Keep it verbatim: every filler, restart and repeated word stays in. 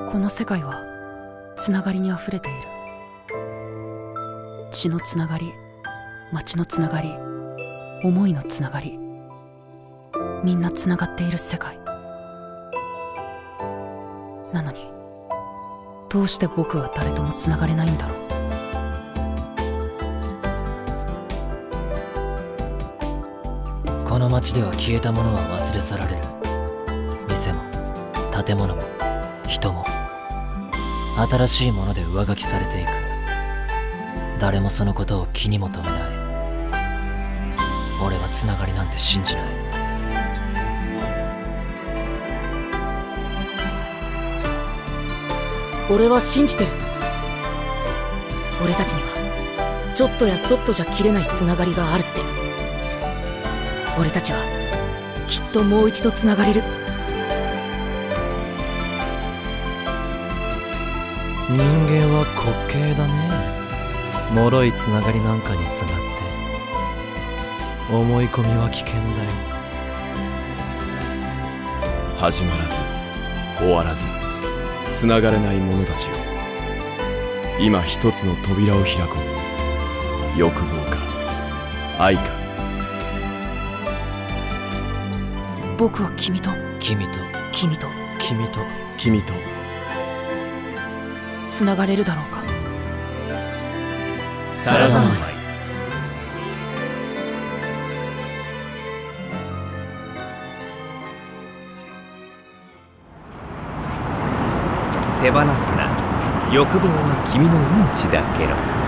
この世界はつながりにあふれている。血のつながり、街のつながり、思いのつながり、みんなつながっている世界なのに、どうして僕は誰ともつながれないんだろう。 この街では消えたものは忘れ去られる。店も建物も人も新しいもので上書きされていく。誰もそのことを気にも留めない。俺はつながりなんて信じない。 俺は信じてる。俺たちにはちょっとやそっとじゃ切れないつながりがあるって。俺たちはきっともう一度つながれる。 人間は滑稽だね。脆いつながりなんかにすがって思い込みは危険だよ。 始まらず終わらずつながれない者たちよ、今一つの扉を開こう。欲望か愛か。 僕は君と君と君と君と君とつながれるだろうか。 皿三昧。 手放すな。欲望は君の命だけろ。